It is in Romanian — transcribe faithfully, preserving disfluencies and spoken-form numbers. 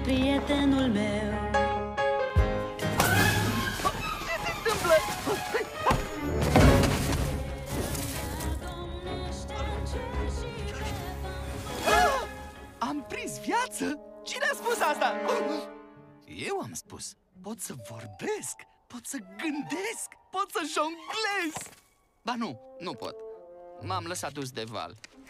prietenul meu. Ce se întâmplă? Ah! Am prins viață? Cine a spus asta? Eu am spus. Pot să vorbesc, pot să gândesc, pot să jonglez. Ba nu, nu pot. M-am lăsat dus de val.